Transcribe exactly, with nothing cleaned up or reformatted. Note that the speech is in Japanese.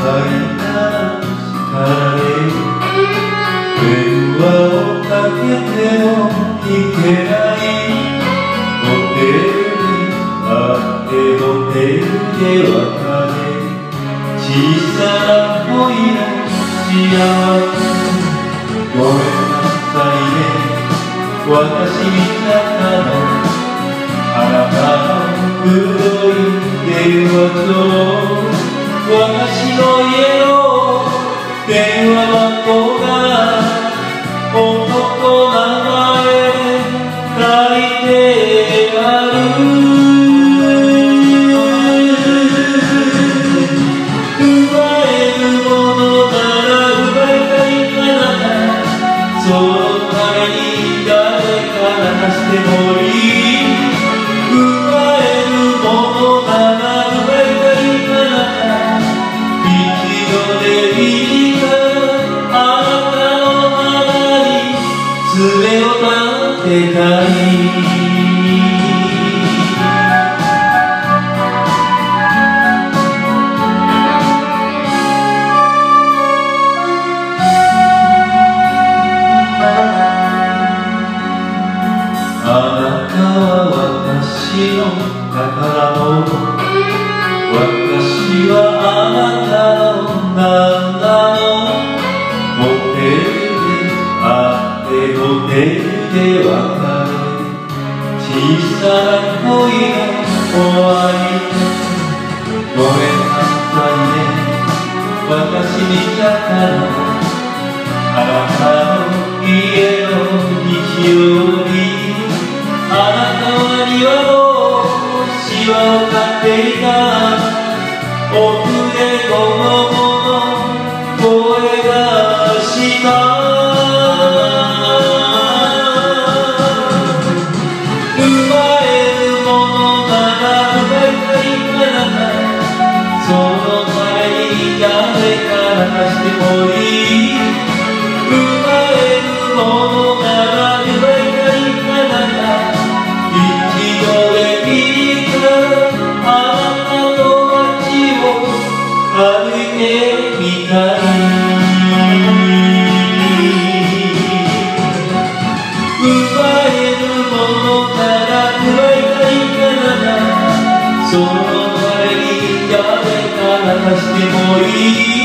いた力で電話をかけてもいけないホテルで会ってホテルで別れ小さな恋の幸せごめんなさいね私みたいなあなたの黒い電話と私の家の電話番号が男名前書いてある奪えるものなら奪いたいからそのために誰か泣かしてもいい奪えるものなら奪いたいから一度でいいからあなたの肌に爪を立てたいあなたは私の宝物私はあなたの旦那のホテルで会ってホテルで別れ小さな恋の終わりごめんなさいね私みたからあなたの家の日曜日あなたは庭のシワを飼っていた奥で子供の声がした奪えるものなら奪いたいからそのために誰か泣かしてもいい奪えるものなら奪いたいから一度でいいからあなたの街を歩いてみたい奪えるものなら奪いたいからそのために誰か泣かしてもいい